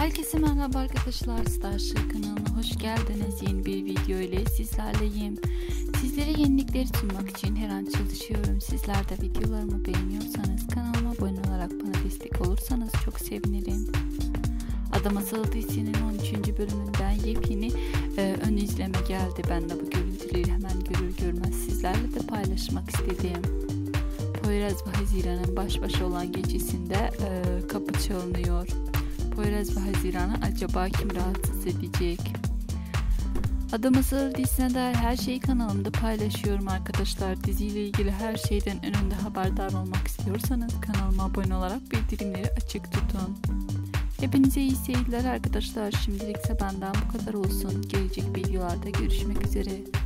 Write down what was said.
Herkese merhaba arkadaşlar, Starship kanalına hoş geldiniz. Yeni bir video ile sizlerleyim. Sizlere yenilikleri sunmak için her an çalışıyorum. Sizler de videolarımı beğeniyorsanız kanalıma abone olarak bana destek olursanız çok sevinirim. Ada Masalı dizisinin 13. bölümünden yepyeni ön izleme geldi. Ben de bu görüntüleri hemen görür görmez sizlerle de paylaşmak istedim. Poyraz ve Haziran'ın baş başa olan gecesinde kapı çalınıyor. Poyraz ve Haziran'ı acaba kim rahatsız edecek? Ada Masalı dizisine dair her şeyi kanalımda paylaşıyorum arkadaşlar. Diziyle ilgili her şeyden önünde haberdar olmak istiyorsanız kanalıma abone olarak bildirimleri açık tutun. Hepinize iyi seyirler arkadaşlar. Şimdilikse benden bu kadar olsun. Gelecek videolarda görüşmek üzere.